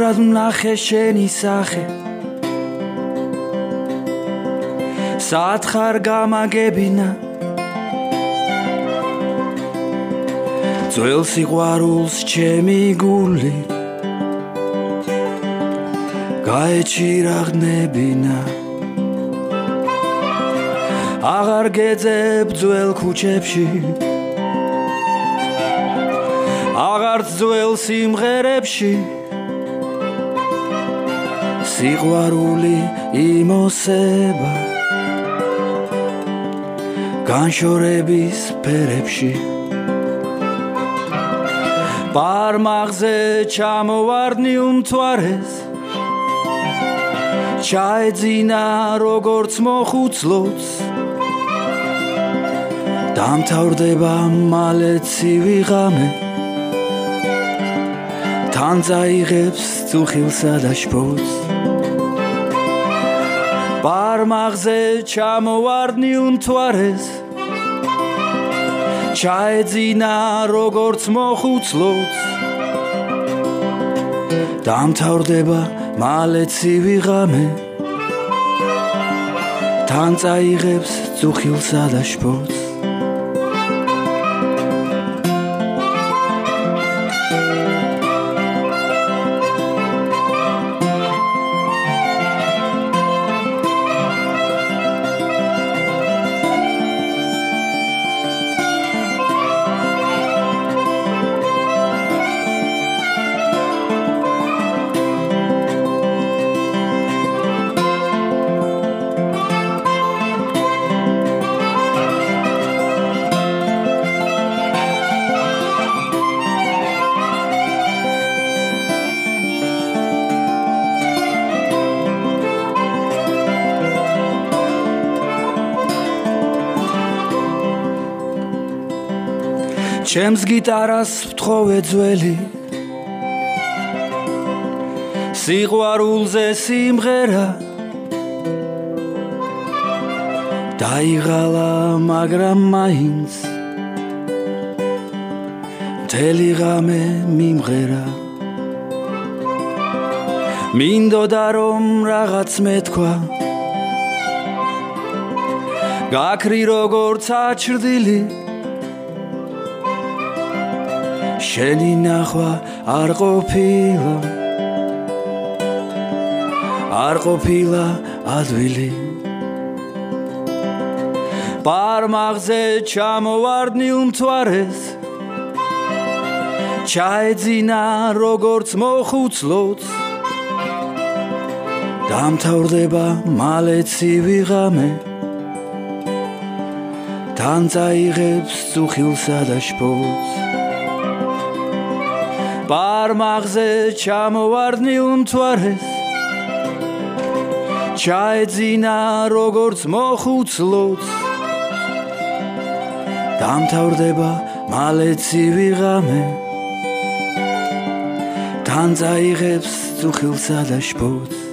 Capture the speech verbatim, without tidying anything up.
ბევრად ვნახე შენი სახე სათხარ გამაგებინა ძველ სიყვარულს ჩემი გული გაეჩირაღნებინა აღარ გეძებ ძველ ქუჩებში აღარც ძველ სიმღერებში სიყვარული იმოსება განშორების ფერებში პარმაღზე ჩამოვარდნი უმთვარეს ჩაეძინა როგორც მოხუცლოც დამთავრდება მალე ცივი ღამე თან წაიღებს წუხილსა და შფოთს პარმაღზე ჩამოვარდნი უმთვარეს ჩაეძინა როგორც მოხუცლოც დამთავრდება მალე ცივი ღამე თან წაიღებს წუხილსა და შფოთს ჩემს გიტარას ვთხოვე ძველი სიყვარულზე სიმღერა დაიღალა მაგრამ მაინც მთელი ღამე მიმღერა მინდოდა რომ რაღაც მეთქვა გაქრი როგორც აჩრდილი შენი ნახვა არ ყოფილა არ ყოფილა ადვილი პარმაღზე ჩამოვარდნი უმთვარეს ჩაეძინა როგორც მოხუცლოც დამთავრდება მალე ცივი ღამე თან წაიღებს წუხილსა და შფოთს პარმაღზე ჩამოვარდნი უმთვარეს ჩაეძინა როგორც მოხუცლოც დამთავრდება მალე ცივი ღამე თან წაიღებს წუხილსა და შფოთს